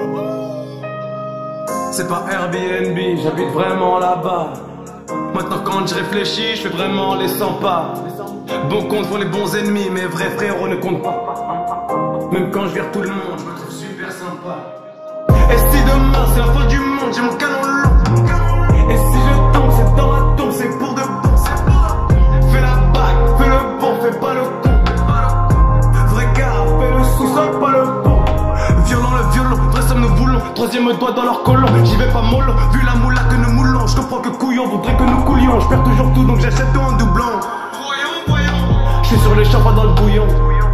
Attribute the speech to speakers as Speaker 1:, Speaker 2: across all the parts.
Speaker 1: C'est pas Airbnb, j'habite vraiment là-bas. Maintenant quand je réfléchis, je fais vraiment les 100 pas. Bon compte pour les bons ennemis, mes vrais frérots ne comptent pas. Même quand je vire tout le monde, je me trouve super sympa. Et si demain c'est la fin du monde, j'ai mon canon long. Et si je tombe, c'est dans ma tombe, c'est pour de bon. Fais la bague, fais le bon, fais pas le con. Vrai gars, fais le sous-sol, pas le bon. Violent le violon, vrai somme nous voulons. Troisième doigt dans leur colon, j'y vais pas mollo. Vu la moula que nous moulons, je comprends que couillon voudrait que nous coulions. Je perds toujours tout donc j'achète tout en doublant. Je suis sur les champs, pas dans le bouillon.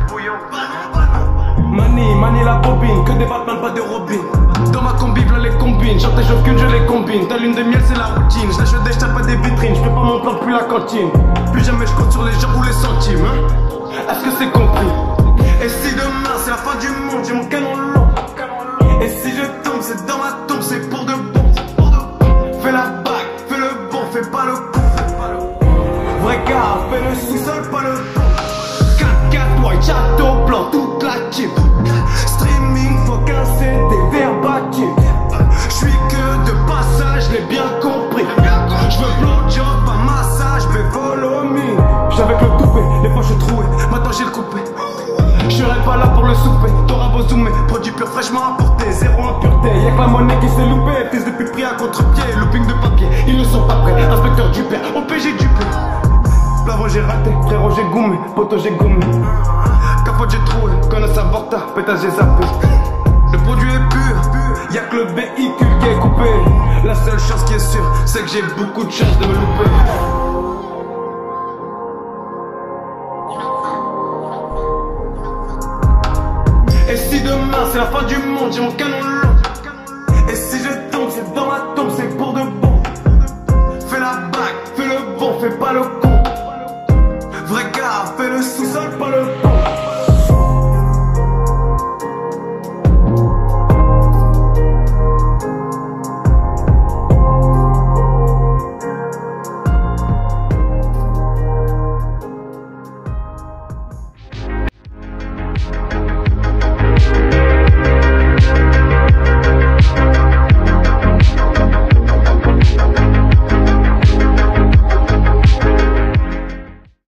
Speaker 1: Mani la bobine, que des Batman, pas de Robin. Dans ma combi, v'là les combines. J'en t'ai qu'une, je les combine. Ta lune de miel, c'est la routine. Je lâche des pas des vitrines. Je fais pas mon plan depuis la cantine. Plus jamais je compte sur les gens ou les centimes. Hein? Est-ce que c'est compris? Et si demain c'est la fin du monde, j'ai mon canon long. Et si je tombe, c'est dans ma tombe, c'est pour de bon. Fais la bague, fais le bon, fais pas le con. Vrai gars, fais le sous-sol, pas le bon. 4-4 white, château blanc, toute la team. Streaming, faut qu'un CD verbatim. J'suis que de passage, je l'ai bien compris. J'veux blowjob, pas massage, mais follow me. J'avais le toupé, les poches trouées, maintenant j'ai le coupé. J'serai pas là pour le souper, t'auras beau zoomer. Produit pur fraîchement apporté, zéro impureté. Y'a que la monnaie qui s'est loupée, fils de pute pris à contre-pied. Looping de papier, ils ne sont pas prêts. Inspecteur du père, OPG du père. Plavo j'ai raté, frérot j'ai goumé, poto j'ai goumé. Capote j'ai troué, connasse avorta, pétage j'ai zappé. Le produit est pur, y'a que le véhicule qui est coupé. La seule chose qui est sûre, c'est que j'ai beaucoup de chance de me louper. Et si demain c'est la fin du monde, j'ai mon canon long. Et si je tombe, c'est dans ma tombe, c'est pour de bon. Fais la bague, fais le bon, fais pas le con. Vrai gars, fais le sous-sol, pas le